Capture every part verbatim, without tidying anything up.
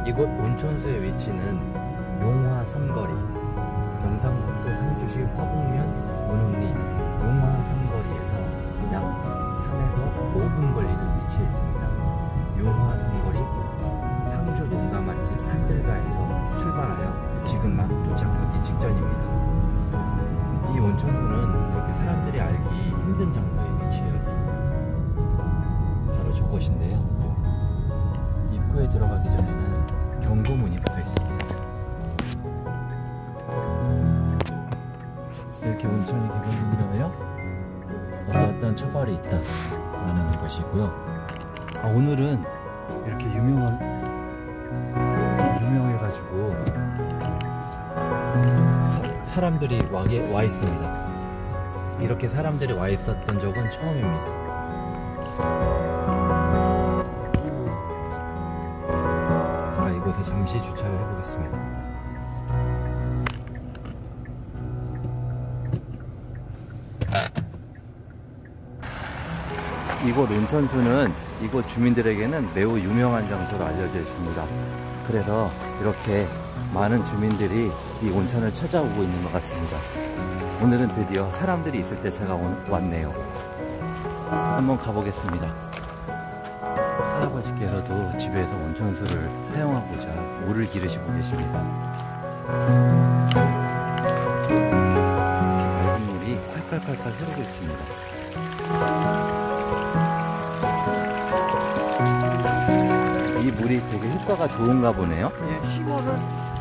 이곳 온천수의 위치는 용화 삼거리, 경상북도 상주시 화북면 운흥리 용화 삼거리에서 약 삼에서 오 분 걸리는 위치에 있습니다. 용화 삼거리 상주 농가 맛집 산들가에서 출발하여 지금 막 도착하기 직전입니다. 이 온천수는 이렇게 사람들이 알기 힘든 장소에 위치해 있습니다. 바로 저곳인데요. 입구에 들어가기 전에는 경고문이 붙어 있습니다. 이렇게 온천이 개방되어요 어떤 처벌이 있다 라는 것이고요. 아, 오늘은 이렇게 유명한 유명해가지고 사, 사람들이 와, 와 있습니다. 이렇게 사람들이 와 있었던 적은 처음입니다. 자, 이곳에 잠시 주차를 해보겠습니다. 이곳 온천수는 이곳 주민들에게는 매우 유명한 장소로 알려져 있습니다. 그래서 이렇게 많은 주민들이 이 온천을 찾아오고 있는 것 같습니다. 오늘은 드디어 사람들이 있을 때 제가 왔네요. 한번 가보겠습니다. 할아버지께서도 집에서 온천수를 사용하고자 물을 기르시고 계십니다. 이렇게 맑은 물이 팔팔팔팔 흐르고 있습니다. 이 물이 되게 효과가 좋은가 보네요. 예, 시골은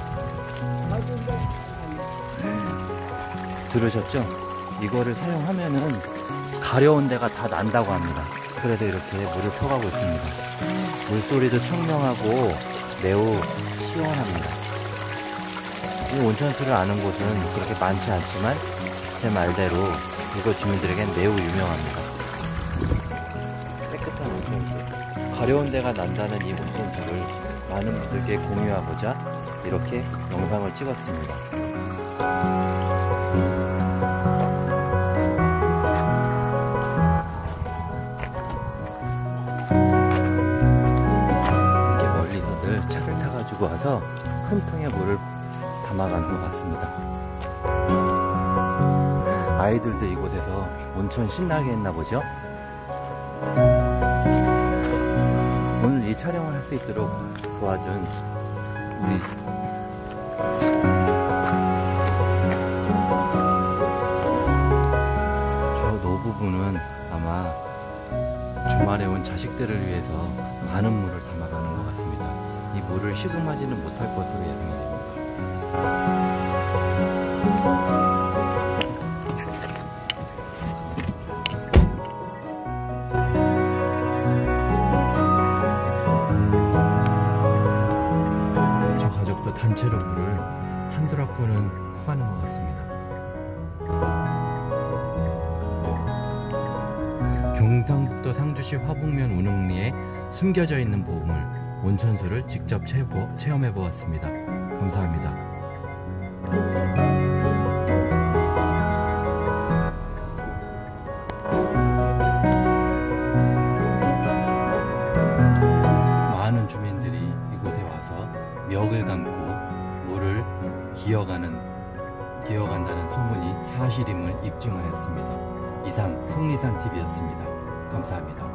들으셨죠? 이거를 사용하면은 가려운 데가 다 난다고 합니다. 그래서 이렇게 물을 펴가고 있습니다. 물소리도 청명하고 매우 시원합니다. 이 온천수를 아는 곳은 그렇게 많지 않지만 제 말대로 이곳 주민들에겐 매우 유명합니다. 깨끗한 온천수, 가려운 데가 난다는 이 온천수를 많은 분들께 공유하고자 이렇게 영상을 찍었습니다. 이렇게 멀리서들 차를 타가지고 와서 큰 통에 물을 담아가는 것 같습니다. 아이들도 이곳에서 온천 신나게 했나 보죠? 오늘 이 촬영을 할 수 있도록 도와준 우리 저 노부부는 아마 주말에 온 자식들을 위해서 많은 물을 담아가는 것 같습니다. 이 물을 시음하지는 못할 것으로 예상이 됩니다. 단체로 물을 한두 락분은 퍼가는 것 같습니다. 경상북도 상주시 화북면 운흥리에 숨겨져 있는 보물 온천수를 직접 체험해 보았습니다. 감사합니다. 많은 주민들이 이곳에 와서 멱을 감고 물을 기어가는, 기어간다는 소문이 사실임을 입증하였습니다. 이상 속리산티비였습니다. 감사합니다.